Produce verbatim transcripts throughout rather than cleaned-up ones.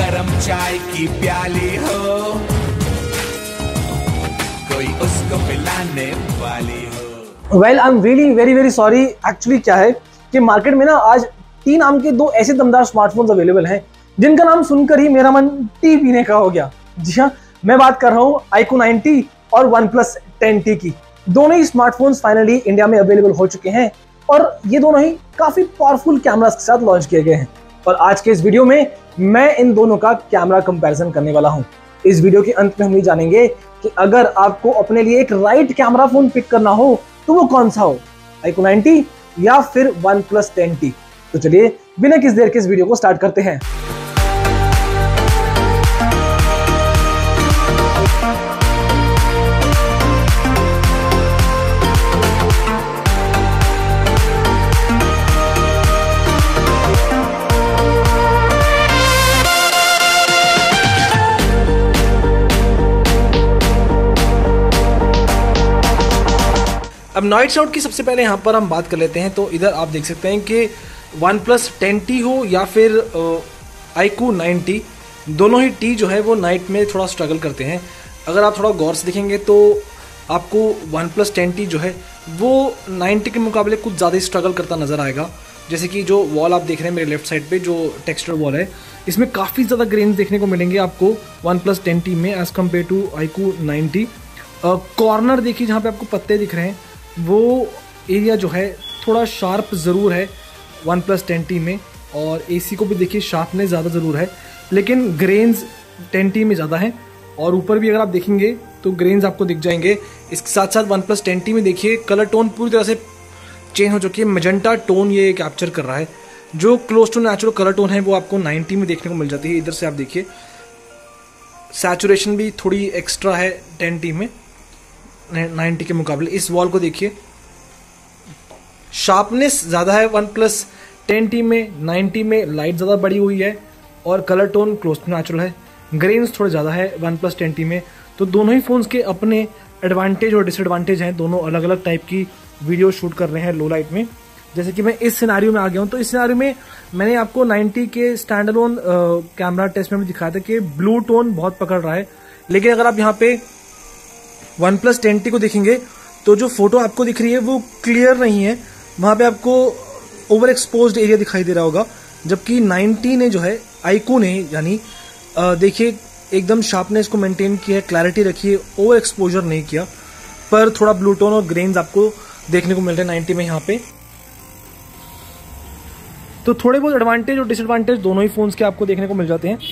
गरम चाय की प्याली हो, कोई उसको पिलाने वाली हो। Well I am really very very sorry. Actually क्या है कि मार्केट में ना आज टी नाम के दो ऐसे दमदार स्मार्टफोन्स अवेलेबल हैं जिनका नाम सुनकर ही मेरा मन टी पीने का हो गया। जी हाँ, मैं बात कर रहा हूँ आईक्यू नाइंटी और वन प्लस टेन टी की। दोनों ही स्मार्टफोन्स फाइनली इंडिया में अवेलेबल हो चुके हैं और ये दोनों ही काफी पावरफुल कैमरास के साथ लॉन्च किए गए हैं। और आज के इस वीडियो में मैं इन दोनों का कैमरा कंपैरिजन करने वाला हूं। इस वीडियो के अंत में हम ये जानेंगे कि अगर आपको अपने लिए एक राइट कैमरा फोन पिक करना हो तो वो कौन सा हो, आईक्यू नाइंटी या फिर वन प्लस टेन टी। तो चलिए बिना किसी देर के इस वीडियो को स्टार्ट करते हैं। अब नॉइट्स आउट की सबसे पहले यहाँ पर हम बात कर लेते हैं। तो इधर आप देख सकते हैं कि वन प्लस टेन टी हो या फिर आईक्यू नाइंटी, दोनों ही टी जो है वो नाइट में थोड़ा स्ट्रगल करते हैं। अगर आप थोड़ा गौर से देखेंगे तो आपको वन प्लस टेन टी जो है वो नाइंटी के मुकाबले कुछ ज़्यादा ही स्ट्रगल करता नज़र आएगा। जैसे कि जो वॉल आप देख रहे हैं मेरे लेफ्ट साइड पे, जो टेक्सचर वॉल है, इसमें काफ़ी ज़्यादा ग्रेन्स देखने को मिलेंगे आपको वन प्लस टेन टी में as compare to iQOO ninety. Corner देखिए जहाँ पे आपको पत्ते दिख रहे हैं, वो एरिया जो है थोड़ा शार्प ज़रूर है वन प्लस टेन टी में, और एसी को भी देखिए शार्पनेस ज़्यादा ज़रूर है, लेकिन ग्रेन्स टेन टी में ज़्यादा है। और ऊपर भी अगर आप देखेंगे तो ग्रेन्स आपको दिख जाएंगे। इसके साथ साथ वन प्लस टेन टी में देखिए कलर टोन पूरी तरह से चेंज हो चुकी है। मजेंटा टोन ये कैप्चर कर रहा है, जो close to natural colour tone है वो आपको नाइंटी में देखने को मिल जाती है। इधर से आप देखिए सैचुरेशन भी थोड़ी एक्स्ट्रा है टेन टी में नाइंटी के मुकाबले। इस वॉल को देखिए, शार्पनेस ज़्यादा है वन प्लस टेन टी में, नाइंटी में लाइट ज़्यादा बड़ी हुई है और colour tone close to natural है। ग्रेन्स थोड़े ज़्यादा है वन प्लस टेन टी में। तो दोनों ही फ़ोन्स के अपने एडवांटेज और डिसएडवांटेज हैं। दोनों अलग अलग टाइप की वीडियो शूट कर रहे हैं लो लाइट में। जैसे कि मैं इस सिनारियो में आ गया हूँ, तो इस सिनारियो में मैंने आपको नाइंटी के स्टैंड अलोन कैमरा टेस्ट में भी दिखाया था कि ब्लू टोन बहुत पकड़ रहा है। लेकिन अगर आप यहाँ पे वन प्लस टेन टी को देखेंगे तो जो फोटो आपको दिख रही है वो क्लियर नहीं है, वहाँ पे आपको ओवर एक्सपोज्ड एरिया दिखाई दे रहा होगा। जबकि नाइंटी ने जो है, आईक्यू ने यानी देखिए एकदम शार्पनेस को मेंटेन किया है, क्लैरिटी रखी है, ओवर एक्सपोजर नहीं किया, पर थोड़ा ब्लू टोन और ग्रेन्स आपको देखने को मिल रहे हैं नाइंटी में यहाँ पे। तो थोड़े बहुत एडवांटेज और डिसएडवांटेज दोनों ही फोन्स के आपको देखने को मिल जाते हैं।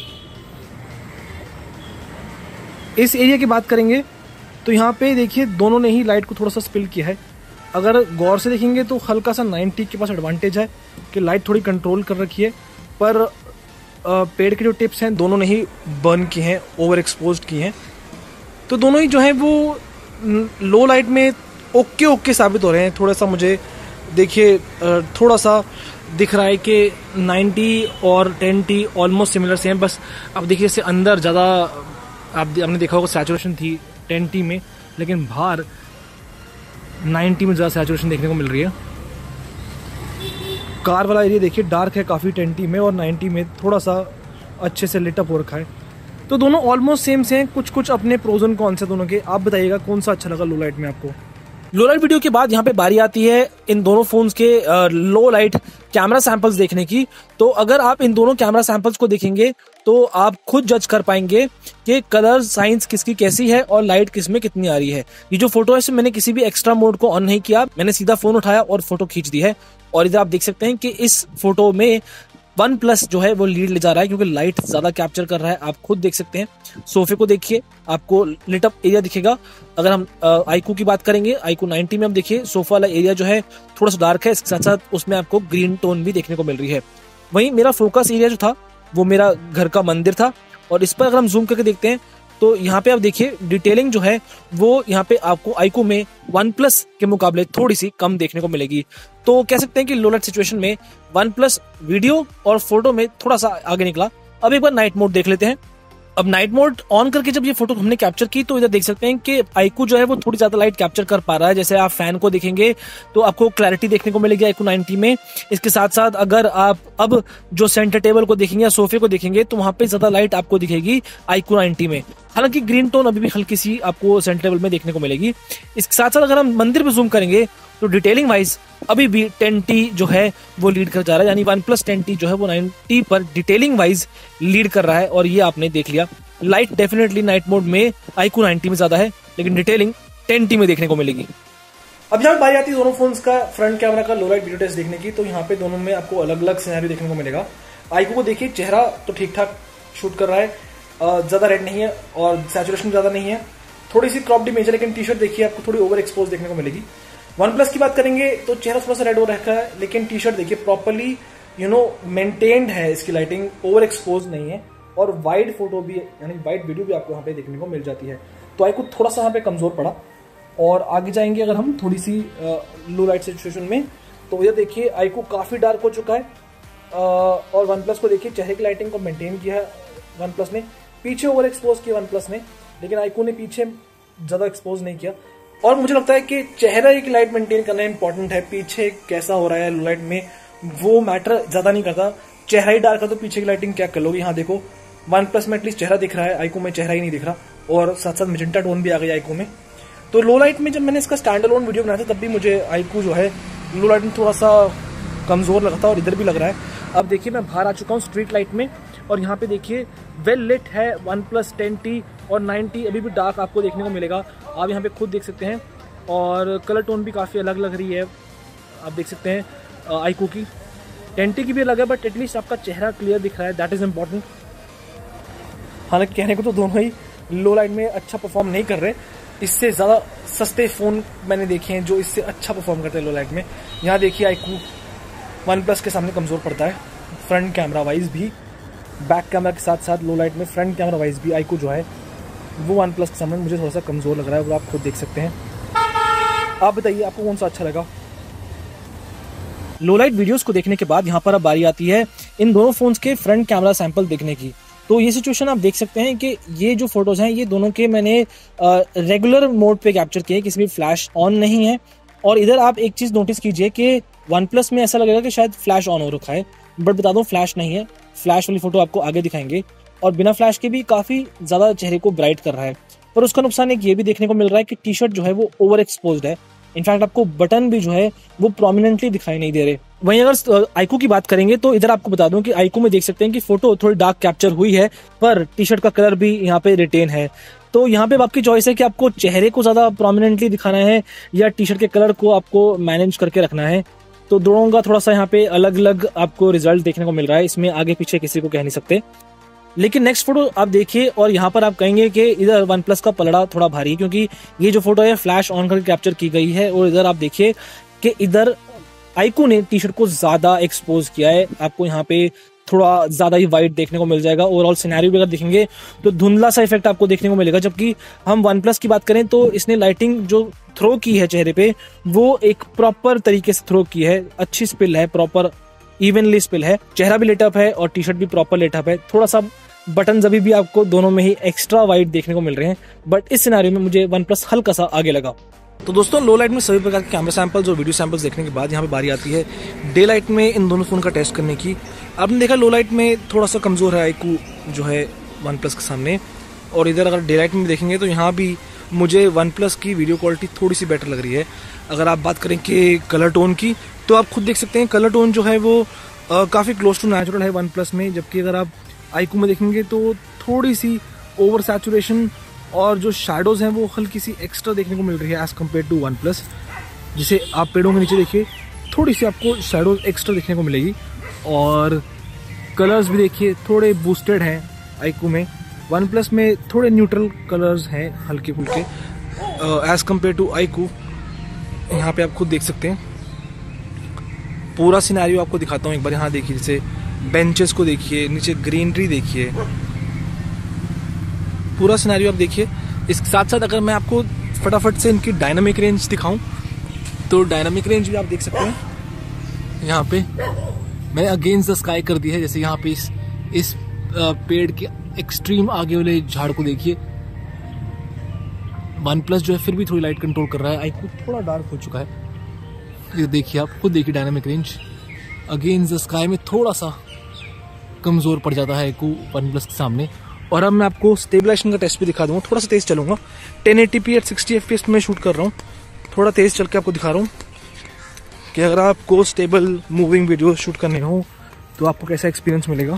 इस एरिया की बात करेंगे तो यहाँ पे देखिए दोनों ने ही लाइट को थोड़ा सा स्पिल किया है। अगर गौर से देखेंगे तो हल्का सा नाइंटी के पास एडवांटेज है कि लाइट थोड़ी कंट्रोल कर रखी है, पर पेड़ के जो टिप्स हैं दोनों ने ही बर्न किए हैं, ओवर एक्सपोज्ड किए हैं। तो दोनों ही जो है वो लो लाइट में ओके ओके साबित हो रहे हैं। थोड़ा सा मुझे देखिए थोड़ा सा दिख रहा है कि नाइंटी और टेन टी ऑलमोस्ट सिमिलर से हैं। बस अब देखिए इससे अंदर ज़्यादा आप आपने देखा होगा सैचुरेशन थी टेन टी में, लेकिन बाहर नाइंटी में ज़्यादा सैचुरेशन देखने को मिल रही है। कार वाला एरिया देखिए डार्क है काफ़ी टेन टी में, और नाइंटी में थोड़ा सा अच्छे से लिटअप हो रखा है। तो दोनों ऑलमोस्ट सेम से हैं, कुछ कुछ अपने प्रोज एंड कॉन्स हैं दोनों के। आप बताइएगा कौन सा अच्छा लगा लो लाइट में आपको। लो लाइट वीडियो के बाद यहाँ पे बारी आती है इन दोनों फोन्स के लो लाइट कैमरा सैंपल्स देखने की। तो अगर आप इन दोनों कैमरा सैंपल्स को देखेंगे तो आप खुद जज कर पाएंगे कि कलर साइंस किसकी कैसी है और लाइट किस में कितनी आ रही है। ये जो फोटो है मैंने किसी भी एक्स्ट्रा मोड को ऑन नहीं किया, मैंने सीधा फोन उठाया और फोटो खींच दी है। और इधर आप देख सकते हैं कि इस फोटो में वन प्लस जो है वो लीड ले जा रहा है, क्योंकि लाइट ज्यादा कैप्चर कर रहा है। आप खुद देख सकते हैं, सोफे को देखिए आपको लिट अप एरिया दिखेगा। अगर हम आईक्यू की बात करेंगे, आईक्यू नाइंटी में हम देखिए सोफा वाला एरिया जो है थोड़ा सा डार्क है, इसके साथ साथ उसमें आपको ग्रीन टोन भी देखने को मिल रही है। वहीं मेरा फोकस एरिया जो था वो मेरा घर का मंदिर था, और इस पर अगर हम जूम करके देखते हैं तो यहाँ पे आप देखिए डिटेलिंग जो है वो यहाँ पे आपको आईक्यू में वन प्लस के मुकाबले थोड़ी सी कम देखने को मिलेगी। तो कह सकते हैं कि लो लाइट सिचुएशन में वन प्लस वीडियो और फोटो में थोड़ा सा आगे निकला। अब एक बार नाइट मोड देख लेते हैं। अब नाइट मोड ऑन करके जब ये फोटो हमने कैप्चर की तो इधर देख सकते हैं कि आईकू जो है वो थोड़ी ज्यादा लाइट कैप्चर कर पा रहा है। जैसे आप फैन को देखेंगे तो आपको क्लैरिटी देखने को मिलेगी आईकू नाइंटी में। इसके साथ साथ अगर आप अब जो सेंटर टेबल को देखेंगे या सोफे को देखेंगे तो वहां पे ज्यादा लाइट आपको दिखेगी आईकू नाइंटी में। हालांकि ग्रीन टोन अभी भी हल्की सी आपको सेंटर टेबल में देखने को मिलेगी। इसके साथ साथ अगर हम मंदिर पे जूम करेंगे तो डिटेलिंग वाइज अभी भी टेन टी जो है वो लीड कर जा रहा है, यानी वन प्लस टेन टी जो है वो नाइंटी पर डिटेलिंग वाइज लीड कर रहा है। और ये आपने देख लिया, लाइट डेफिनेटली नाइट मोड में आईकू नाइंटी में ज्यादा है, लेकिन डिटेलिंग टेन टी में देखने को मिलेगी। अब जब बारी आती है दोनों फोन्स का फ्रंट कैमरा का लो लाइट वीडियो टेस्ट देखने की, तो यहाँ पे दोनों में आपको अलग अलग सिनेरियो देखने को मिलेगा। आईकू को देखिए, चेहरा तो ठीक ठाक शूट कर रहा है, ज्यादा रेड नहीं है और सैचुरेशन ज्यादा नहीं है, थोड़ी सी क्रॉप इमेज है, लेकिन टी शर्ट देखिए आपको थोड़ी ओवर एक्सपोज देखने को मिलेगी। वन प्लस की बात करेंगे तो चेहरा थोड़ा सा रेड हो रखा है, लेकिन टी शर्ट देखिए प्रॉपरली यू नो मेंटेन्ड है, इसकी लाइटिंग ओवर एक्सपोज नहीं है और वाइड फोटो भी यानी वाइड वीडियो भी आपको यहाँ पे देखने को मिल जाती है। तो आईकू थोड़ा सा यहाँ पे कमजोर पड़ा। और आगे जाएंगे अगर हम थोड़ी सी लो लाइट सिचुएशन में, तो इधर देखिए आईकू काफी डार्क हो चुका है आ, और वन प्लस को देखिए चेहरे की लाइटिंग को मेंटेन किया है वन प्लस ने, पीछे ओवर एक्सपोज किया वन प्लस ने, लेकिन आईकू ने पीछे ज्यादा एक्सपोज नहीं किया। और मुझे लगता है कि चेहरा की लाइट मेंटेन करना इंपॉर्टेंट है, पीछे कैसा हो रहा है लो लाइट में वो मैटर ज्यादा नहीं करता। चेहरा ही डार्क है तो पीछे की लाइटिंग क्या कर लोगे। यहाँ देखो वन प्लस में एटलीस्ट चेहरा दिख रहा है, आईकू में चेहरा ही नहीं दिख रहा, और साथ साथ मेजेंटा टोन भी आ गई आईकू में। तो लो लाइट में जब मैंने इसका स्टैंड अलोन वीडियो बनाया था तब भी मुझे आईकू जो है लो लाइट में थोड़ा सा कमजोर लगा था, और इधर भी लग रहा है। अब देखिए मैं बाहर आ चुका हूँ स्ट्रीट लाइट में, और यहाँ पे देखिए वेल लिट है वन प्लस टेन टी और नाइंटी अभी भी डार्क आपको देखने को मिलेगा, आप यहाँ पे खुद देख सकते हैं। और कलर टोन भी काफ़ी अलग लग रही है, आप देख सकते हैं आईकू की, टेन टी की भी अलग है, बट एटलीस्ट आपका चेहरा क्लियर दिख रहा है, दैट इज इम्पॉर्टेंट। हालांकि कहने को तो दोनों ही लो लाइट में अच्छा परफॉर्म नहीं कर रहे, इससे ज़्यादा सस्ते फ़ोन मैंने देखे हैं जो इससे अच्छा परफॉर्म करते हैं लो लाइट में। यहाँ देखिए आईकू वन प्लस के सामने कमज़ोर पड़ता है, फ्रंट कैमरा वाइज भी, बैक कैमरा के साथ साथ लो लाइट में फ्रंट कैमरा वाइज भी आईकू जो है वो वन प्लस के सामने मुझे थोड़ा सा कमज़ोर लग रहा है, वो आप खुद देख सकते हैं। आप बताइए आपको कौन सा अच्छा लगा। लो लाइट वीडियोस को देखने के बाद यहाँ पर अब बारी आती है इन दोनों फोन्स के फ्रंट कैमरा सैंपल देखने की। तो ये सिचुएशन आप देख सकते हैं कि ये जो फोटोज हैं ये दोनों के मैंने रेगुलर मोड पे कैप्चर किए, किसी भी फ्लैश ऑन नहीं है। और इधर आप एक चीज नोटिस कीजिए कि वन प्लस में ऐसा लगेगा कि शायद फ्लैश ऑन हो रखा है, बट बता दूं फ्लैश नहीं है, फ्लैश वाली फोटो आपको आगे दिखाएंगे। और बिना फ्लैश के भी काफी ज्यादा चेहरे को ब्राइट कर रहा है, पर उसका नुकसान एक ये भी देखने को मिल रहा है कि टी शर्ट जो है वो ओवर एक्सपोज्ड है, इनफैक्ट आपको बटन भी जो है वो प्रोमिनेंटली दिखाई नहीं दे रहे। वहीं अगर आईकू की बात करेंगे तो इधर आपको बता दूं कि आईकू में देख सकते हैं कि फोटो थोड़ी डार्क कैप्चर हुई है, पर टी शर्ट का कलर भी यहाँ पे रिटेन है। तो यहाँ पे आपकी चॉइस है कि आपको चेहरे को ज्यादा प्रोमिनेंटली दिखाना है या टी शर्ट के कलर को आपको मैनेज करके रखना है। तो दोनों का थोड़ा सा यहाँ पे अलग अलग आपको रिजल्ट देखने को मिल रहा है, इसमें आगे पीछे किसी को कह नहीं सकते। लेकिन नेक्स्ट फोटो आप देखिए और यहाँ पर आप कहेंगे कि इधर वन प्लस का पलड़ा थोड़ा भारी है, क्योंकि ये जो फोटो है फ्लैश ऑन करके कैप्चर की गई है। और इधर आप देखिए कि इधर आईकू ने टी शर्ट को ज्यादा एक्सपोज किया है, आपको यहाँ पे थोड़ा ज्यादा ही वाइट देखने को मिल जाएगा। ओवरऑल सिनेरियो भी अगर देखेंगे तो धुंधला सा इफेक्ट आपको देखने को मिलेगा। जबकि हम वन प्लस की बात करें तो इसने लाइटिंग जो थ्रो की है चेहरे पे वो एक प्रॉपर तरीके से थ्रो की है, अच्छी स्पिल है, प्रॉपर इवनली स्पिल है, चेहरा भी लेटअप है और टी शर्ट भी प्रॉपर लेटअप है। थोड़ा सा बटन अभी भी आपको दोनों में ही एक्स्ट्रा वाइट देखने को मिल रहे हैं, बट इस सिनेरियो में मुझे वन प्लस हल्का सा आगे लगा। तो दोस्तों लो लाइट में सभी प्रकार के कैमरा सैंपल्स और वीडियो सैंपल्स देखने के बाद यहाँ पे बारी आती है डे लाइट में इन दोनों फोन का टेस्ट करने की। आपने देखा लो लाइट में थोड़ा सा कमजोर है आईकू जो है वन प्लस के सामने, और इधर अगर डे लाइट में देखेंगे तो यहाँ भी मुझे वन प्लस की वीडियो क्वालिटी थोड़ी सी बेटर लग रही है। अगर आप बात करें कि कलर टोन की तो आप खुद देख सकते हैं कलर टोन जो है वो आ, काफी क्लोज टू नेचुरल है वन प्लस में, जबकि अगर आप आईकू में देखेंगे तो थोड़ी सी ओवर सैचुरेशन और जो शैडोज हैं वो हल्की सी एक्स्ट्रा देखने को मिल रही है as compare to OnePlus. जिसे आप पेड़ों के नीचे देखिए थोड़ी सी आपको शैडोज एक्स्ट्रा देखने को मिलेगी, और कलर्स भी देखिए थोड़े बूस्टेड हैं आईकू में, वन प्लस में थोड़े न्यूट्रल कलर्स हैं हल्के फुल्के एज कम्पेयर टू आईकू। यहाँ पे आप खुद देख सकते हैं, पूरा सिनेरियो आपको दिखाता हूँ एक बार। यहाँ देखिए जैसे बेंचेस को देखिए, नीचे ग्रीनरी देखिए, पूरा सिनेरियो आप देखिए। इसके साथ साथ अगर मैं आपको फटाफट से इनकी डायनामिक रेंज दिखाऊं तो डायनामिक रेंज भी आप देख सकते हैं। यहाँ पे मैंने अगेंस्ट द स्काई कर दी है, जैसे यहाँ पे इस, इस पेड़ के एक्सट्रीम आगे वाले झाड़ को देखिए। वन प्लस जो है फिर भी थोड़ी लाइट कंट्रोल कर रहा है, आईक्यू थोड़ा डार्क हो चुका है। ये देखिए, आप खुद देखिए dynamic range against the sky में थोड़ा सा कमज़ोर पड़ जाता है आईक्यू वन प्लस के सामने। और अब मैं आपको स्टेबलाइजेशन का टेस्ट भी दिखा दूंगा। थोड़ा सा तेज चलूंगा, ten eighty P at sixty F P S में शूट कर रहा हूँ। थोड़ा तेज चल के आपको दिखा रहा हूँ कि अगर आपको स्टेबल मूविंग वीडियो शूट करने हो तो आपको कैसा एक्सपीरियंस मिलेगा।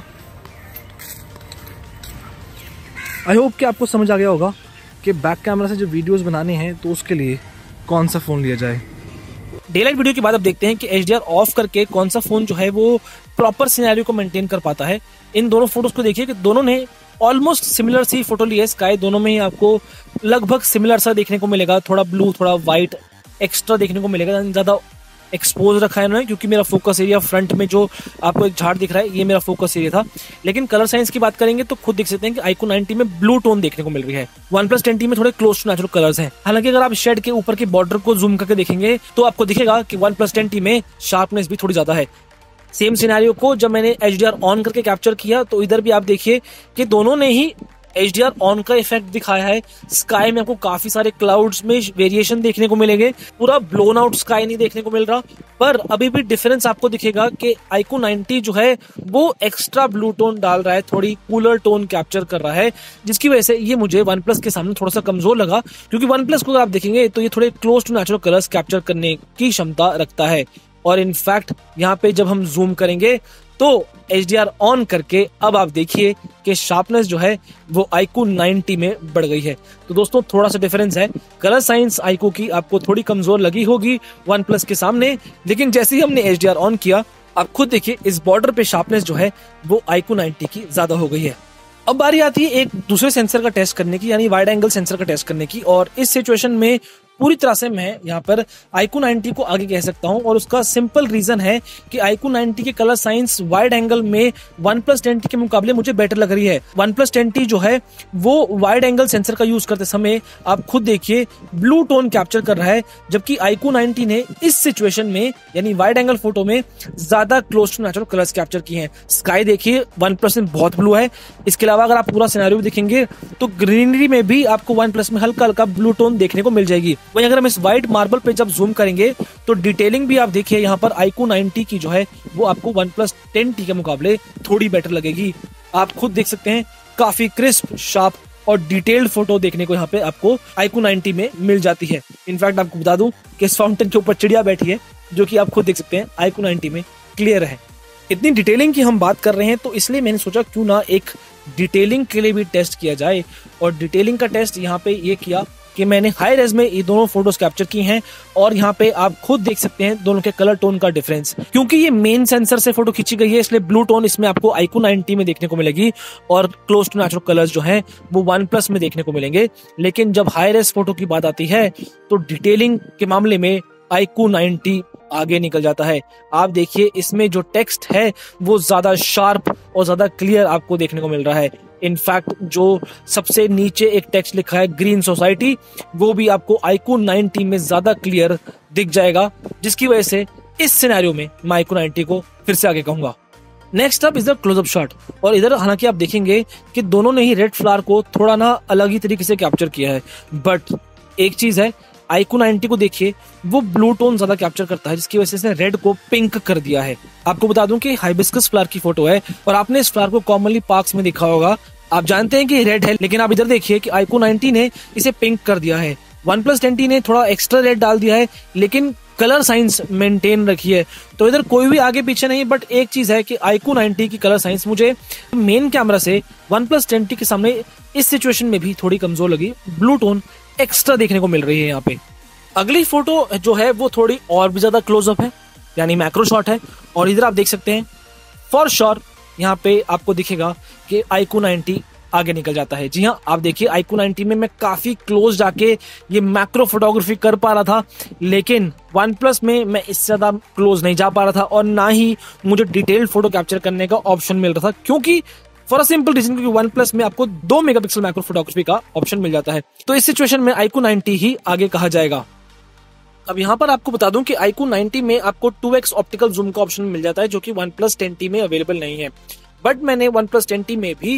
आई होप कि आपको समझ आ गया होगा कि बैक कैमरा से जो वीडियोस बनाने हैं तो उसके लिए कौन सा फ़ोन लिया जाए। डे लाइट वीडियो के बाद अब देखते हैं कि एच डी आर ऑफ करके कौन सा फ़ोन जो है वो प्रॉपर सिनेरियो को मेंटेन कर पाता है। इन दोनों फोटोज को देखिए कि दोनों ने ऑलमोस्ट सिमिलर सी फोटो ली है। स्काई दोनों में ही आपको लगभग सिमिलर सा देखने को मिलेगा, थोड़ा ब्लू थोड़ा व्हाइट एक्स्ट्रा देखने को मिलेगा। ज़्यादा एक्सपोज रखा है उन्होंने, क्योंकि मेरा फोकस एरिया फ्रंट में जो आपको एक झाड़ दिख रहा है ये मेरा फोकस एरिया था। लेकिन कलर साइंस की बात करेंगे तो खुद देख सकते हैं कि आईक्यू नाइंटी में ब्लू टोन देखने को मिल रही है। वन प्लस टेन टी में थोड़े क्लोज टू नेचुरल कलर्स हैं। हालांकि अगर आप शेड के ऊपर के बॉर्डर को जूम करके देखेंगे तो आपको दिखेगा कि वन प्लस टेन टी में शार्पनेस भी थोड़ी ज्यादा है। सेम सिनेरियो को जब मैंने एच डी आर ऑन करके कैप्चर किया तो इधर भी आप देखिए कि दोनों ने ही एच डी आर ऑन का इफेक्ट दिखाया है। स्काई में आपको काफी सारे क्लाउड्स में वेरिएशन देखने को मिलेंगे, पूरा ब्लोन आउट स्काई नहीं देखने को मिल रहा। पर अभी भी डिफरेंस आपको दिखेगा कि आईक्यू नाइंटी जो है वो एक्स्ट्रा ब्लू टोन डाल रहा है, थोड़ी कूलर टोन कैप्चर कर रहा है, जिसकी वजह से ये मुझे वन प्लस के सामने थोड़ा सा कमजोर लगा। क्योंकि वन प्लस को अगर आप देखेंगे तो ये थोड़े close to natural colours capture करने की क्षमता रखता है। और इनफैक्ट यहाँ पे जब हम जूम करेंगे तो एच डी आर ऑन करके अब आप देखिए कि शार्पनेस जो है वो आईक्यू नाइंटी में बढ़ गई है। तो दोस्तों थोड़ा सा डिफरेंस है। कलर साइंस आईक्यू की आपको थोड़ी कमजोर लगी होगी वन प्लस के सामने, लेकिन जैसे ही हमने एच डी आर ऑन किया आप खुद देखिए इस बॉर्डर पे शार्पनेस जो है वो आईक्यू नाइंटी की ज्यादा हो गई है। अब बारी आती है एक दूसरे सेंसर का टेस्ट करने की, यानी वाइड एंगल सेंसर का टेस्ट करने की। और इस सिचुएशन में पूरी तरह से मैं यहाँ पर आईक्यू नाइंटी को आगे कह सकता हूँ, और उसका सिंपल रीजन है कि आईक्यू नाइंटी के कलर साइंस वाइड एंगल में वन प्लस टेन टी के मुकाबले मुझे बेटर लग रही है। वन प्लस टेन टी जो है वो वाइड एंगल सेंसर का यूज करते समय आप खुद देखिए ब्लू टोन कैप्चर कर रहा है, जबकि आईक्यू नाइंटी ने इस सिचुएशन में यानी वाइड एंगल फोटो में ज्यादा close to natural colours capture किए हैं। स्काई देखिए वन प्लस में बहुत ब्लू है। इसके अलावा अगर आप पूरा सिनेरियो देखेंगे तो ग्रीनरी में भी आपको वन प्लस में हल्का हल्का ब्लू टोन देखने को मिल जाएगी। वहीं अगर हम इस व्हाइट मार्बल पे जब जूम करेंगे तो डिटेलिंग भी आप देखिए यहाँ पर आईक्यू नाइंटी की जो है वो आपको वन प्लस टेन टी के मुकाबले थोड़ी बेटर लगेगी। आप खुद देख सकते हैं काफी क्रिस्प, शार्प और डिटेल्ड फोटो देखने को यहाँ पे आपको आईक्यू नाइंटी में मिल जाती है। इनफैक्ट आपको बता दूं कि इस फाउंटेन के ऊपर चिड़िया बैठी है, जो कि आप खुद देख सकते हैं आईक्यू नाइंटी में क्लियर है। इतनी डिटेलिंग की हम बात कर रहे हैं तो इसलिए मैंने सोचा क्यों ना एक डिटेलिंग के लिए भी टेस्ट किया जाए। और डिटेलिंग का टेस्ट यहाँ पे ये किया कि मैंने हाई रेज में ये दोनों फोटोज कैप्चर की हैं, और यहाँ पे आप खुद देख सकते हैं दोनों के कलर टोन का डिफरेंस। क्योंकि ये मेन सेंसर से फोटो खींची गई है इसलिए ब्लू टोन इसमें आपको आईक्यू नाइंटी में देखने को मिलेगी, और क्लोज टू नेचुरल कलर्स जो हैं वो वन प्लस में देखने को मिलेंगे। लेकिन जब हाई रेज फोटो की बात आती है तो डिटेलिंग के मामले में आईक्यू नाइंटी आगे निकल जाता है। आप देखिए इसमें जो टेक्स्ट है वो ज्यादा शार्प और ज्यादा क्लियर आपको देखने को मिल रहा है। इनफैक्ट जो सबसे नीचे एक टेक्स्ट लिखा है ग्रीन सोसाइटी, वो भी आपको आईक्यू नाइंटी में ज्यादा क्लियर दिख जाएगा, जिसकी वजह से इस सिनेरियो में मैं आईक्यू नाइंटी को फिर से आगे कहूंगा। Next up is the close up shot. और इधर हालांकि आप देखेंगे कि दोनों ने ही रेड फ्लावर को थोड़ा ना अलग ही तरीके से कैप्चर किया है, बट एक चीज है आईक्यू नाइंटी को देखिए वो ब्लू टोन ज्यादा कैप्चर करता है, जिसकी वजह से इसने रेड को पिंक कर दिया है। आपको बता दूं कि हाइबिस्कस फ्लावर की फोटो है और आपने इस फ्लावर को कॉमनली पार्क्स में देखा होगा। आप जानते हैं कि रेड है, लेकिन आप इधर देखिए कि आईक्यू नाइंटी ने इसे पिंक कर दिया है। वन प्लस टेन टी ने थोड़ा एक्स्ट्रा रेड डाल दिया है, लेकिन कलर साइंस मेंटेन रखी है। तो इधर कोई भी आगे पीछे नहीं, बट एक चीज है कि आईक्यू नाइंटी की कलर साइंस मुझे मेन कैमरा से वन प्लस टेन टी के सामने इस सिचुएशन में भी थोड़ी कमजोर लगी। ब्लू टोन एक्स्ट्रा देखने को मिल रही है यहाँ पे। अगली फोटो जो है वो थोड़ी और भी ज्यादा क्लोजअप है, यानी मैक्रो शॉट है। और इधर आप देख सकते हैं फॉर श्योर यहाँ पे आपको दिखेगा कि आईक्यू नाइंटी आगे निकल जाता है। जी हाँ, आप देखिए आईक्यू नाइंटी में मैं काफी क्लोज जाके ये मैक्रो फोटोग्राफी कर पा रहा था, लेकिन वन प्लस में मैं इससे ज्यादा क्लोज नहीं जा पा रहा था, और ना ही मुझे डिटेल्ड फोटो कैप्चर करने का ऑप्शन मिल रहा था, क्योंकि फॉर अ सिंपल रीजन क्योंकि वन प्लस में आपको दो मेगापिक्सल मैक्रो फोटोग्राफी का ऑप्शन मिल जाता है। तो इस सिचुएशन में आईक्यू नाइंटी ही आगे कहा जाएगा। अब यहाँ पर आपको बता दूं कि आईक्यू नाइंटी में आपको टू एक्स ऑप्टिकल जूम का ऑप्शन मिल जाता है, जो कि वन प्लस टेन टी में अवेलेबल नहीं है। बट मैंने वन प्लस टेन टी में भी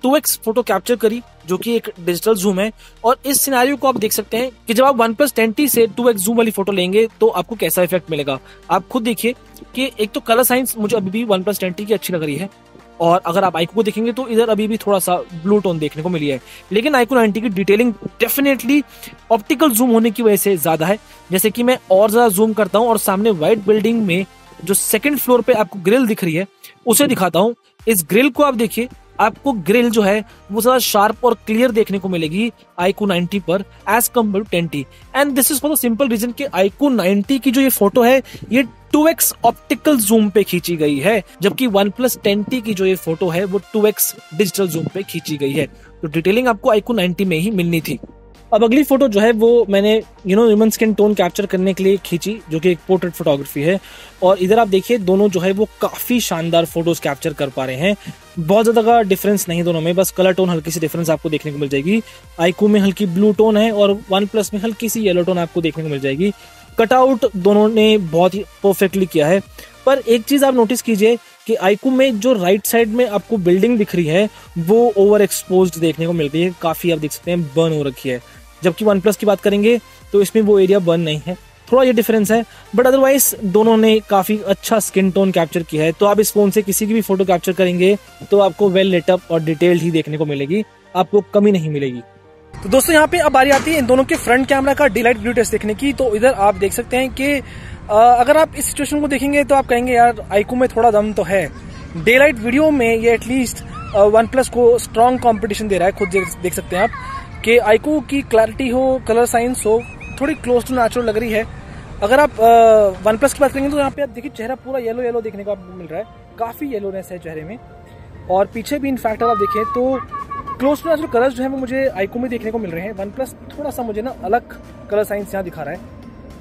टू एक्स फोटो कैप्चर करी, जो कि एक डिजिटल जूम है। और इस सिनेरियो को आप देख सकते हैं कि जब आप वन प्लस टेन टी से टू एक्स जूम वाली फोटो लेंगे तो आपको कैसा इफेक्ट मिलेगा। आप खुद देखिए कि एक तो कलर साइंस मुझे अभी भी वन प्लस टेन टी की अच्छी लग रही है, और अगर आप आईक्यू को देखेंगे तो इधर अभी भी थोड़ा सा ब्लू टोन देखने को मिली है। लेकिन आईक्यू नाइंटी की डिटेलिंग डेफिनेटली ऑप्टिकल जूम होने की वजह से ज्यादा है। जैसे कि मैं और ज्यादा जूम करता हूं और सामने व्हाइट बिल्डिंग में जो सेकंड फ्लोर पे आपको ग्रिल दिख रही है उसे दिखाता हूं। इस ग्रिल को आप देखिए, आपको ग्रिल जो है वो ज्यादा शार्प और क्लियर देखने को मिलेगी आईक्यू नाइंटी पर as compare to ten T. And this is for the simple reason कि आईक्यू नाइंटी की जो ये फोटो है ये टू एक्स ऑप्टिकल जूम पे खींची गई है, जबकि वन प्लस टेन टी की जो ये फोटो है वो टू एक्स डिजिटल जूम पे खींची गई है। तो डिटेलिंग आपको आईक्यू नाइंटी में ही मिलनी थी। अब अगली फोटो जो है वो मैंने you know human skin tone capture करने के लिए खींची, जो कि एक पोर्ट्रेट फोटोग्राफी है। और इधर आप देखिए दोनों जो है वो काफी शानदार फोटोज कैप्चर कर पा रहे हैं। बहुत ज्यादा का डिफरेंस नहीं दोनों में, बस कलर टोन हल्की सी डिफरेंस आपको देखने को मिल जाएगी। आईक्यू में हल्की ब्लू टोन है और वन प्लस में हल्की सी येलो टोन आपको देखने को मिल जाएगी। कटआउट दोनों ने बहुत ही परफेक्टली किया है। पर एक चीज आप नोटिस कीजिए कि आईक्यू में जो राइट साइड में आपको बिल्डिंग दिख रही है वो ओवर एक्सपोज्ड देखने को मिल रही है, काफी आप देख सकते हैं बर्न हो रखी है। जबकि वन प्लस की बात करेंगे तो इसमें वो एरिया बर्न नहीं है, थोड़ा ये डिफरेंस है। बट अदरवाइज दोनों ने काफी अच्छा स्किन टोन कैप्चर किया है। तो आप इस फोन से किसी की भी फोटो कैप्चर करेंगे तो आपको वेल लिटअप और डिटेल्ड ही देखने को मिलेगी, आपको कमी नहीं मिलेगी। तो दोस्तों यहाँ पे अब बारी आती है इन दोनों के फ्रंट कैमरा का डे लाइट व्यू टेस्ट देखने की। तो इधर आप देख सकते हैं कि अगर आप इस सिचुएशन को देखेंगे तो आप कहेंगे यार आईक्यू में थोड़ा दम तो है। डे लाइट वीडियो में ये एटलीस्ट वन प्लस को स्ट्रॉन्ग कॉम्पिटिशन दे रहा है। खुद देख सकते हैं आप कि आईक्यू की क्लैरिटी हो, कलर साइंस हो, थोड़ी क्लोज टू नेचुरल लग रही है। अगर आप वन प्लस की बात करेंगे तो यहाँ पे आप देखिए चेहरा पूरा येलो येलो देखने को आपको मिल रहा है, काफी येलोनेस है चेहरे में। और पीछे भी इनफैक्ट अगर आप देखिए तो क्लोज टू नेचुरल कलर्स जो है वो मुझे आईक्यू में देखने को मिल रहे हैं। वन प्लस थोड़ा सा मुझे ना अलग कलर साइंस यहाँ दिखा रहा है।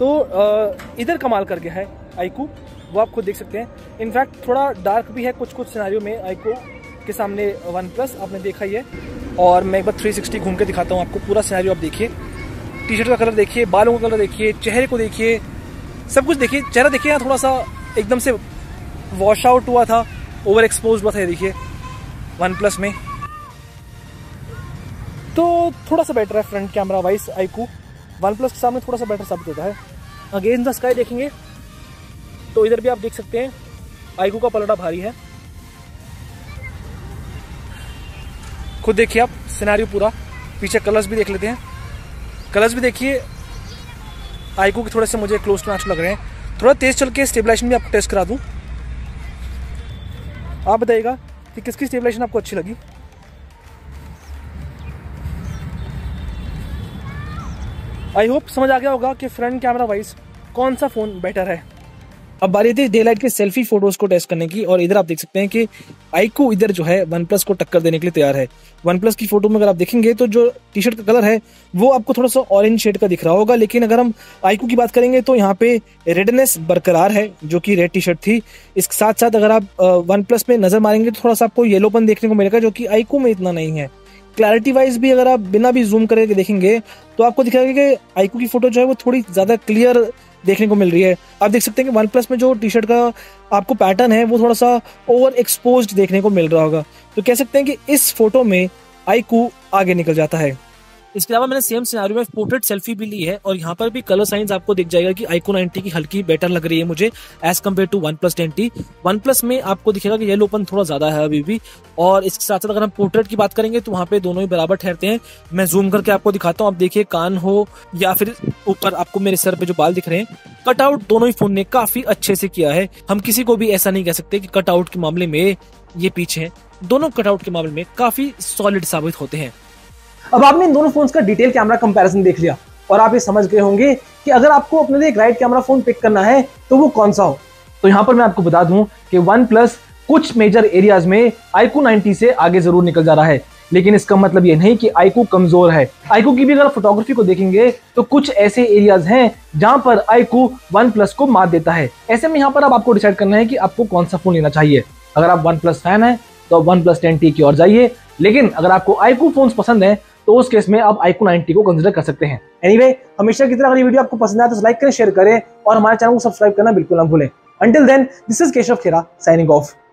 तो इधर कमाल कर गया है आईक्यू, वो आप खुद देख सकते हैं। इनफैक्ट थोड़ा डार्क भी है कुछ कुछ सिनेरियो में आईक्यू के सामने वन प्लस, आपने देखा ही है। और मैं एक बार थ्री सिक्सटी घूम के दिखाता हूँ आपको पूरा सिनेरियो। आप देखिए टी शर्ट का कलर देखिए, बालों का कलर देखिए, चेहरे को देखिए, सब कुछ देखिए। चेहरा देखिए यहाँ थोड़ा सा एकदम से वॉश आउट हुआ था, ओवर एक्सपोज हुआ था, ये देखिए वन प्लस में। तो थोड़ा सा बेटर है front camera wise iQOO, OnePlus के सामने थोड़ा सा बेटर साबित होता है। अगेंस्ट द स्काई देखेंगे तो इधर भी आप देख सकते हैं आईक्यू का पलड़ा भारी है। खुद देखिए आप सिनेरियो पूरा, पीछे कलर्स भी देख लेते हैं। कलर्स भी देखिए आईक्यू के थोड़े से मुझे क्लोज टू नेचुरल लग रहे हैं। थोड़ा तेज चल के स्टेबलाइजेशन भी आपको टेस्ट करा दूं। आप बताइएगा कि किसकी स्टेबलाइजेशन आपको अच्छी लगी। आई होप समझ आ गया होगा कि फ्रंट कैमरा वाइज कौन सा फोन बेटर है। अब बारी थी डे लाइट के सेल्फी फोटोज को टेस्ट करने की। और इधर आप देख सकते हैं कि आईक्यू इधर जो है वन प्लस को टक्कर देने के लिए तैयार है। वन प्लस की फोटो में अगर आप देखेंगे तो जो टी शर्ट का कलर है वो आपको थोड़ा सा ऑरेंज शेड का दिख रहा होगा, लेकिन अगर हम आईक्यू की बात करेंगे तो यहाँ पे रेडनेस बरकरार है, जो कि रेड टी शर्ट थी। इसके साथ साथ अगर आप वन प्लस में नजर मारेंगे तो थोड़ा सा आपको येलोपन देखने को मिलेगा, जो कि आईक्यू में इतना नहीं है। क्लैरिटी वाइज भी अगर आप बिना भी जूम करके देखेंगे तो आपको दिखेगा कि आईक्यू की फोटो जो है वो थोड़ी ज्यादा क्लियर देखने को मिल रही है। आप देख सकते हैं कि वन प्लस में जो टी शर्ट का आपको पैटर्न है वो थोड़ा सा ओवर एक्सपोज्ड देखने को मिल रहा होगा। तो कह सकते हैं कि इस फोटो में आईक्यू आगे निकल जाता है। इसके अलावा मैंने सेम सिनेरियो में पोर्ट्रेट सेल्फी भी ली है और यहाँ पर भी कलर साइंस आपको दिख जाएगा कि आईक्यू नाइंटी की हल्की बेटर लग रही है मुझे as compare to OnePlus ten T. OnePlus में आपको दिखेगा कि येलोपन थोड़ा ज्यादा है अभी भी। और इसके साथ साथ अगर हम पोर्ट्रेट की बात करेंगे तो वहाँ पे दोनों ही बराबर ठहरते हैं। मैं जूम करके आपको दिखाता हूँ, आप देखिए कान हो या फिर ऊपर आपको मेरे सर पे जो बाल दिख रहे हैं, कटआउट दोनों ही फोन ने काफी अच्छे से किया है। हम किसी को भी ऐसा नहीं कह सकते कि कटआउट के मामले में ये पीछे हैं। दोनों कटआउट के मामले में काफी सॉलिड साबित होते हैं। अब आपने इन दोनों फोन्स का डिटेल कैमरा कंपैरिजन देख लिया और आप ये समझ गए होंगे कि अगर आपको अपने लिए एक राइट कैमरा फोन पिक करना है तो वो कौन सा हो। तो यहां पर मैं आपको बता दूं कि वन प्लस कुछ मेजर एरियाज में आईक्यू नाइंटी से आगे जरूर निकल जा रहा है, लेकिन इसका मतलब ये नहीं कि आईक्यू कमजोर है। आईक्यू की भी अगर फोटोग्राफी को देखेंगे तो कुछ ऐसे एरियाज हैं जहां पर आईक्यू वन प्लस को मात देता है। ऐसे में यहां पर अब आपको डिसाइड करना है कि आपको कौन सा फोन लेना चाहिए। अगर आप वन प्लस फैन है तो वन प्लस टेन टी की ओर जाइए, लेकिन अगर आपको आईक्यू फोन्स पसंद है तो उस केस में आप आईक्यू नाइंटी को कंसीडर कर सकते हैं। एनीवे, हमेशा की तरह अगर ये वीडियो आपको पसंद आए तो लाइक करें, शेयर करें और हमारे चैनल को सब्सक्राइब करना बिल्कुल ना भूलें। Until then, this is Keshav Khera signing of.